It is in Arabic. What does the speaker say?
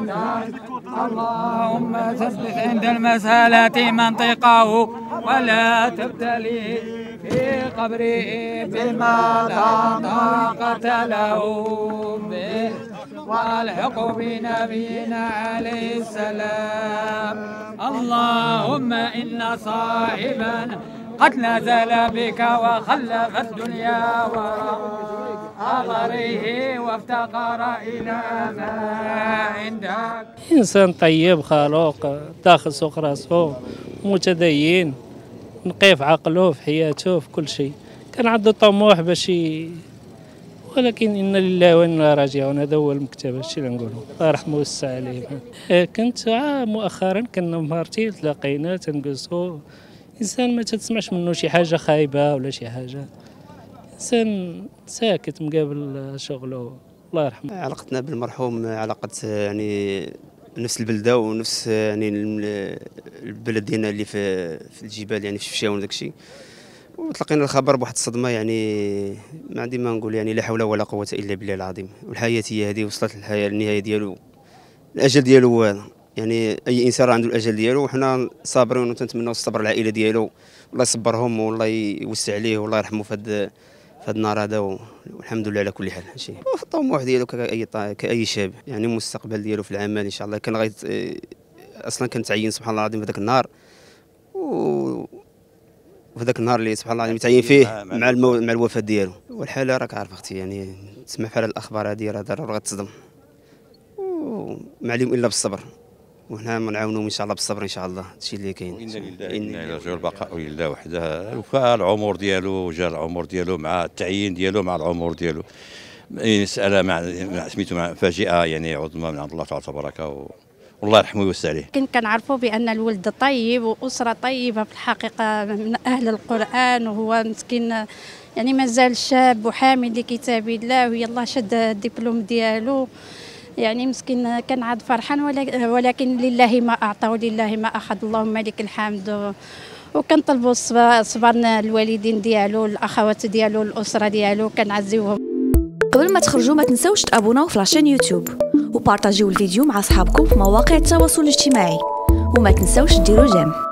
اللهم ثبت عند المسألة منطقه ولا تبتلي في قبره بما لا طاقة له به والحق بنبينا عليه السلام. اللهم إن صاحبا قد نزل بك وخلف الدنيا وراء ظهره وافتقر إلى ما عندك. إنسان طيب خلوق داخل سوق راسه متدين نقيف عقله في حياته في كل شيء، كان عنده طموح باش ولكن إنا لله وإنا راجعون. هذا هو المكتب، هادشي اللي نقولوا الله يرحمه ويوسع عليه. كنت مؤخرا كنا مرتي تلاقينا تنجلسوا، إنسان ما تسمعش منه شي حاجة خايبة ولا شي حاجة، إنسان ساكت مقابل شغله الله يرحمه. علاقتنا بالمرحوم علاقة يعني نفس البلدة ونفس يعني البلد ديالنا اللي في الجبال يعني في شفشاون وداك الشيء، وتلقينا الخبر بواحد الصدمة يعني ما عندي ما نقول يعني لا حول ولا قوة إلا بالله العظيم. والحياة هي هذه، وصلت الحياة النهاية ديالو، الأجل ديالو هو هذا. يعني أي إنسان عنده الأجل ديالو وحنا صابرين وتنتمنوا الصبر العائلة ديالو، الله يصبرهم والله يوسع عليه والله يرحمه في هذا النهار هذا، والحمد لله على كل حال. شيء الطموح ديالو كأي شاب، يعني المستقبل ديالو في العمل إن شاء الله. كان غايت أصلا كان تعين سبحان الله العظيم في ذاك النهار، وفي ذاك النهار اللي سبحان الله العظيم تعين فيه مع الوفاة ديالو. والحالة راك عارف اختي، يعني تسمع في هذه الأخبار هذه راه ضروري غتصدم، وما عليهم إلا بالصبر، وحنا نعاونوهم ان شاء الله بالصبر ان شاء الله. هادشي اللي كاين. إنا لله البقاء لله وحده، وفاء العمر ديالو جا العمر ديالو مع التعيين ديالو مع العمر ديالو. مسألة مع سميتو مع فاجئة يعني عظمى من عند الله تعالى تبارك والله يرحمه ويوسع عليه. كنعرفوا بأن الولد طيب وأسرة طيبة في الحقيقة من أهل القرآن، وهو مسكين يعني مازال شاب وحامل لكتاب الله، ويلا شد الدبلوم ديالو. يعني مسكين كان عاد فرحان، ولكن لله ما أعطى ولله ما أخذ، اللهم لك الحمد. وكنطلبوا صبرنا الوالدين ديالو، الأخوات ديالو، الأسرة ديالو، كنعزيوهم. قبل ما تخرجوا ما تنسوش تابوناو في لاشين يوتيوب وبارطاجيو الفيديو مع أصحابكم في مواقع التواصل الاجتماعي، وما تنسوش ديروا جيم.